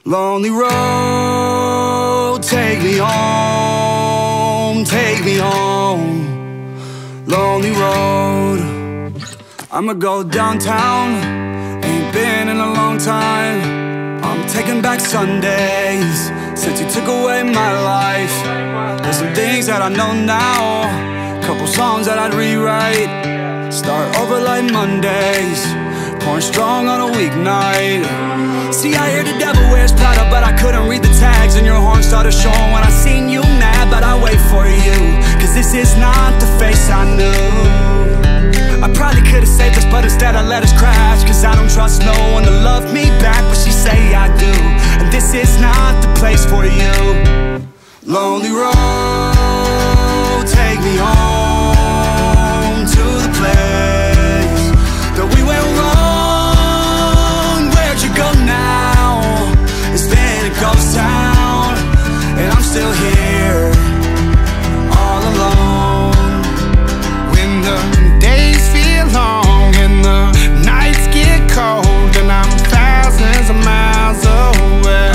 Lonely road, take me home, take me home. Lonely road, I'ma go downtown, ain't been in a long time. I'm taking back Sundays, since you took away my life. There's some things that I know now, couple songs that I'd rewrite. Start over like Mondays, pouring strong on a weeknight. See, I hear the devil wears Prada, but I couldn't read the tags, and your horn started showing when I seen you mad. But I wait for you, cause this is not the face I knew. I probably could've saved us, but instead I let us crash. Cause I don't trust no one to love me back, but she say I do. And this is not the place for you. Lonely road, take me home to the place that we went wrong. Where'd you go now? It's been a ghost town, and I'm still here, all alone. When the days feel long and the nights get cold, and I'm thousands of miles away,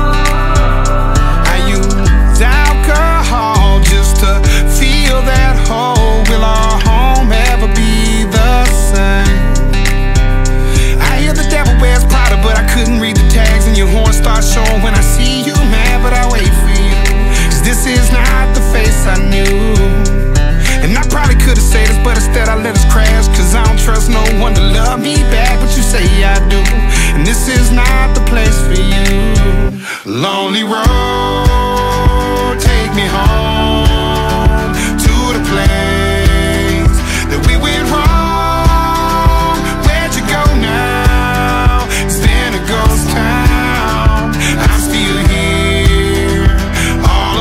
I use alcohol just to feel that hole. Will our home ever be the same? I hear the devil wears Prada, but I couldn't read the tags, and your horn starts showing when I see you mad. But I wait for you, cause this is not the face I knew. And I probably could've said this, but instead I let us crash. Cause I don't trust no one to love me back, but you say I do. And this is not the place for you. Lonely road, take me home to the place that we went wrong. Where'd you go now? It's been a ghost town, I'm still here, all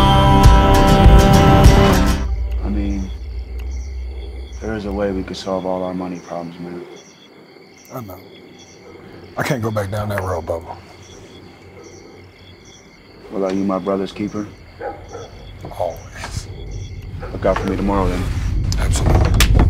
alone. I mean, there is a way we could solve all our money problems, man. I know. I can't go back down that road, Bubba. Well, are you my brother's keeper? Always. Look out for me tomorrow, then. Absolutely.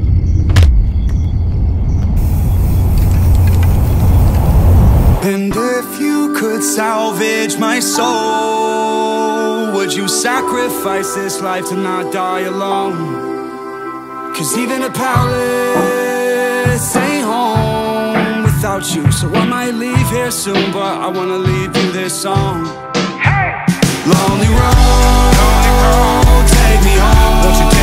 And if you could salvage my soul, would you sacrifice this life to not die alone? Cause even a palace ain't home without you. So I might leave here soon, but I wanna leave you this song. Lonely road, take me home. Won't you